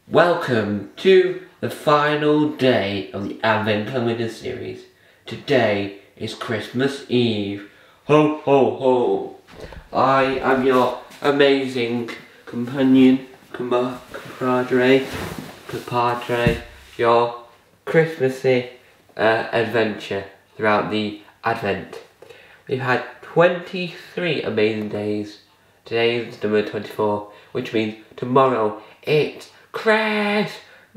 Welcome to the final day of the Advent Calendar series. Today is Christmas Eve. Ho ho ho! I am your amazing companion, compadre, your Christmassy adventure throughout the Advent. We've had 23 amazing days. Today is number 24, which means tomorrow it's Christmas!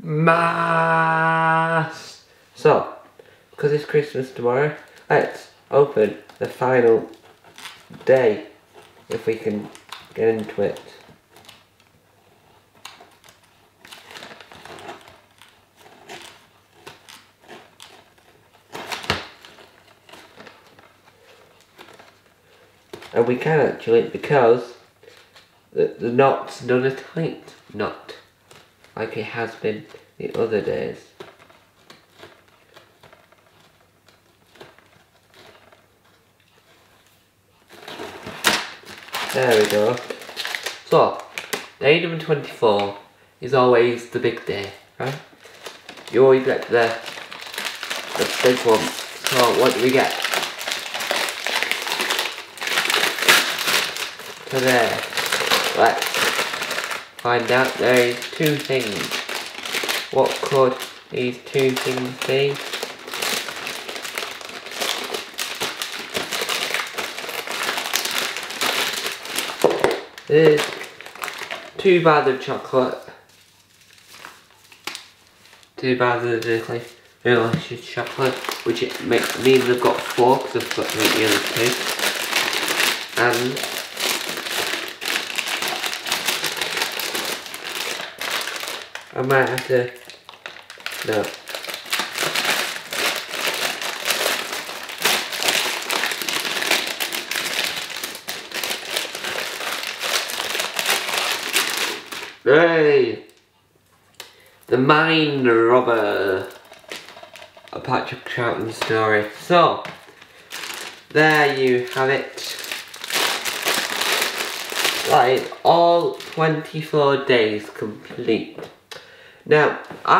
So, because it's Christmas tomorrow, let's open the final day, if we can get into it. And we can actually, because the knot's not a tight knot, like it has been the other days. There we go. So, day number 24 is always the big day, right? You always get the big one. So, what do we get today? Let's find out. There is two things. What could these two things be? There's 2 bags of chocolate, 2 bags of delicious chocolate, which it means I've got 4 because I've got to make the other 2. And I might have to, no. Hey! The Mind Robber. A Patrick Troughton story. So, there you have it. Like, all 24 days complete. Now,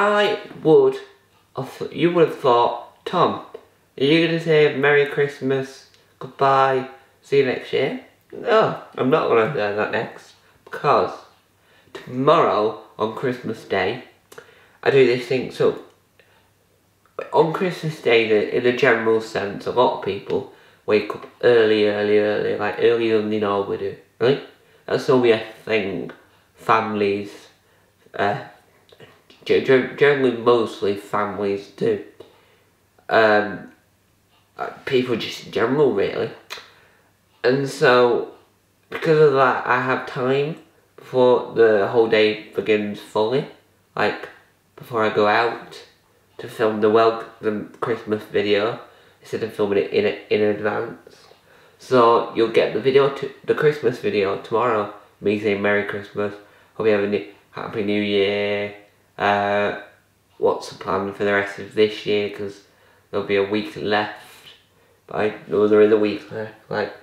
you would have thought, Tom, are you going to say Merry Christmas, goodbye, see you next year? No, I'm not going to do that next, because tomorrow, on Christmas Day, I do this thing. So, on Christmas Day, in a general sense, a lot of people wake up early, like earlier than they normally do, right? That's only a thing families, generally mostly families do. People just in general, really. And so, because of that, I have time before the whole day begins fully. Like, before I go out to film the Christmas video, instead of filming it in advance. So, you'll get the Christmas video tomorrow, me saying Merry Christmas, hope you have a Happy New Year, what's the plan for the rest of this year, because there'll be a week left. No, there is a week left, like,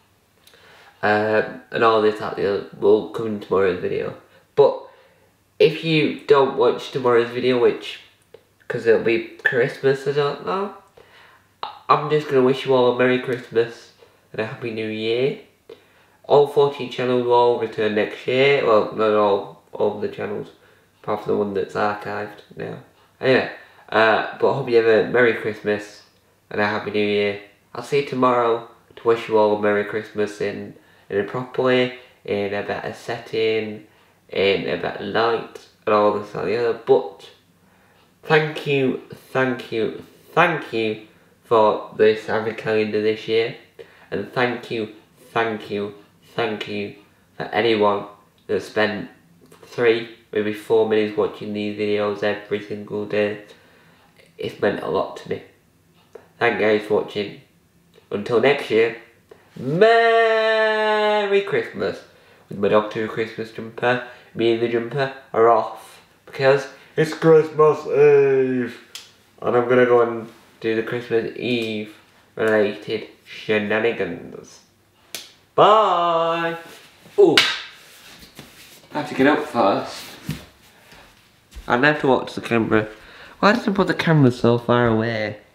and all this will come in tomorrow's video. But if you don't watch tomorrow's video, because it'll be Christmas, I don't know, I'm just going to wish you all a Merry Christmas and a Happy New Year. All 14 channels will all return next year. Well, not all of the channels, apart from the one that's archived now. Anyway, but I hope you have a Merry Christmas and a Happy New Year. I'll see you tomorrow to wish you all a Merry Christmas in a proper way, in a better setting, in a better light, and all this and the other. But thank you for this Advent calendar this year, and thank you for anyone that spent 3, maybe 4 minutes watching these videos every single day. It's meant a lot to me. Thank you guys for watching. Until next year, Merry Christmas. With my Doctor Who Christmas jumper, me and the jumper are off, because it's Christmas Eve, and I'm gonna go and do the Christmas Eve related shenanigans. Bye! Ooh, I have to get up first. I have to watch the camera. Why did I put the camera so far away?